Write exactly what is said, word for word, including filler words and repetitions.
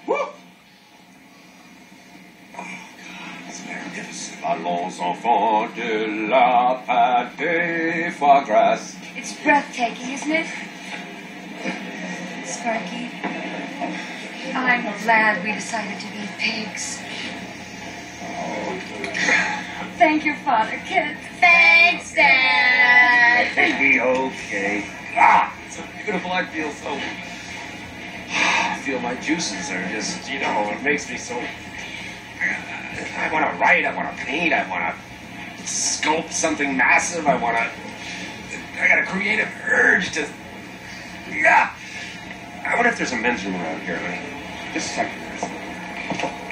Woo! Oh, God, it's magnificent. Allons enfants de la pâte foie gras. It's breathtaking, isn't it? Sparky, I'm glad we decided to be pigs. Thank your father, kid. Thanks, Dad. Baby, okay. Ah, it's so beautiful. I feel so... I feel my juices are just, you know, it makes me so... I want to write, I want to paint, I want to sculpt something massive, I want to... I got a creative urge to... Yeah! I wonder if there's a men's room around here, honey. Just a second.